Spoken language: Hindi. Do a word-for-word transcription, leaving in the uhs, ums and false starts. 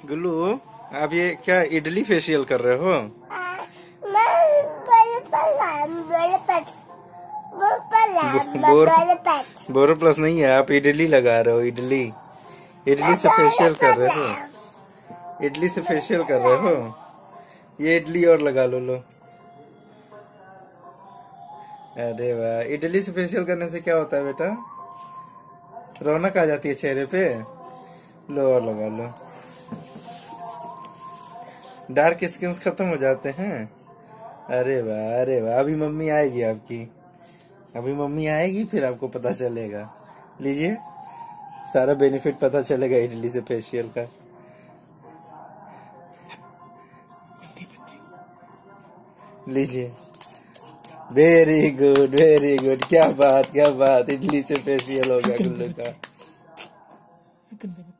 गुल्लू, आप ये क्या इडली फेशियल कर रहे हो? बोरो प्लस नहीं है, आप इडली लगा रहे हो। इडली इडली से फेशियल कर रहे हो। इडली से फेशियल कर रहे हो। ये इडली और लगा लो। लो, अरे वाह, इडली से फेशियल करने से क्या होता है बेटा? रौनक आ जाती है चेहरे पे। लो और लगा लो, डार्क स्किन खत्म हो जाते हैं। अरे वाह, अरे वाह, अभी मम्मी आएगी आपकी। अभी मम्मी आएगी फिर आपको पता चलेगा। लीजिए, सारा बेनिफिट पता चलेगा इडली से फेशियल का। लीजिए, वेरी गुड, वेरी गुड, क्या बात, क्या बात, इडली से फेशियल हो गया गुल्लू का।